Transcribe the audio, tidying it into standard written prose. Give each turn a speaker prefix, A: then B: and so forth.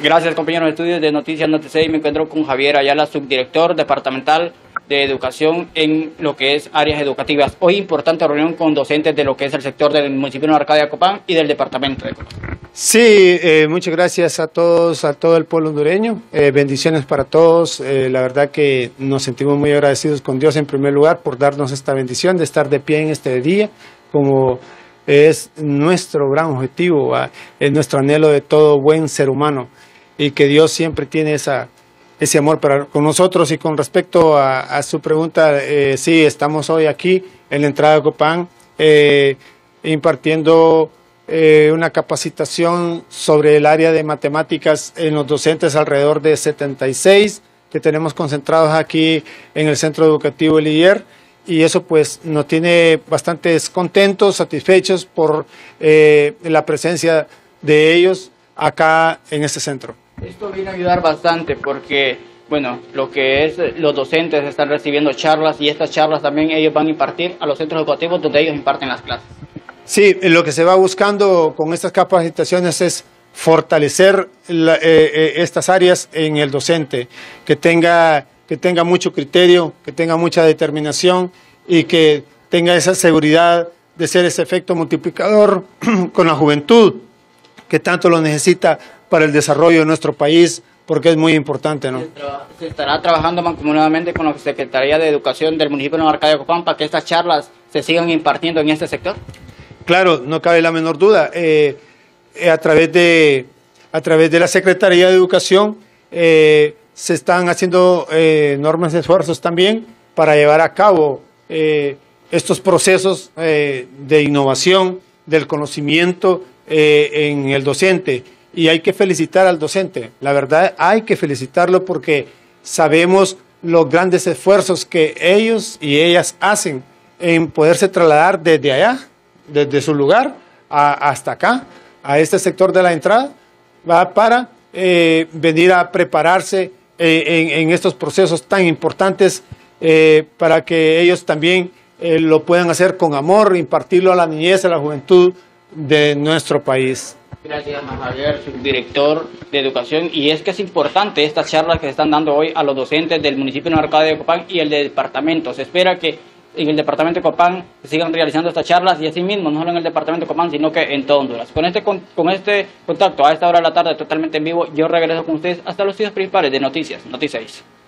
A: Gracias, compañeros de estudios de Noticias Noticias. Me encuentro con Javier Ayala, subdirector departamental de educación en lo que es áreas educativas. Hoy importante reunión con docentes de lo que es el sector del municipio de Arcadia Copán y del departamento de Copán.
B: Sí, muchas gracias a todos, a todo el pueblo hondureño. Bendiciones para todos. La verdad que nos sentimos muy agradecidos con Dios en primer lugar por darnos esta bendición de estar de pie en este día, como es nuestro gran objetivo, es nuestro anhelo de todo buen ser humano, y que Dios siempre tiene ese amor con nosotros. Y con respecto a su pregunta, sí, estamos hoy aquí en la entrada de Copán impartiendo una capacitación sobre el área de matemáticas en los docentes, alrededor de 76 que tenemos concentrados aquí en el Centro Educativo El Higuer, y eso pues nos tiene bastantes contentos, satisfechos por la presencia de ellos acá en este centro.
A: Esto viene a ayudar bastante porque, bueno, lo que es los docentes están recibiendo charlas, y estas charlas también ellos van a impartir a los centros educativos donde ellos imparten las clases. Sí,
B: lo que se va buscando con estas capacitaciones es fortalecer estas áreas en el docente, que tenga mucho criterio, que tenga mucha determinación y que tenga esa seguridad de ser ese efecto multiplicador con la juventud, que tanto lo necesita para el desarrollo de nuestro país, porque es muy importante, ¿no?
A: Se estará trabajando mancomunadamente con la Secretaría de Educación del municipio de Arcadia Copán para que estas charlas se sigan impartiendo en este sector.
B: Claro, no cabe la menor duda. A través de la Secretaría de Educación se están haciendo enormes esfuerzos también para llevar a cabo estos procesos de innovación del conocimiento en el docente. Y hay que felicitar al docente. La verdad, hay que felicitarlo porque sabemos los grandes esfuerzos que ellos y ellas hacen en poderse trasladar desde allá, desde su lugar hasta acá, a este sector de la entrada, para venir a prepararse en estos procesos tan importantes, para que ellos también lo puedan hacer con amor, impartirlo a la niñez, a la juventud de nuestro país.
A: Gracias, Javier, subdirector de Educación. Y es que es importante estas charlas que se están dando hoy a los docentes del municipio de Arcadia de Copán y el departamento. Se espera que en el departamento de Copán se sigan realizando estas charlas, y así mismo, no solo en el departamento de Copán, sino que en todo Honduras. Con este contacto a esta hora de la tarde, totalmente en vivo, yo regreso con ustedes hasta los sitios principales de Noticias 6.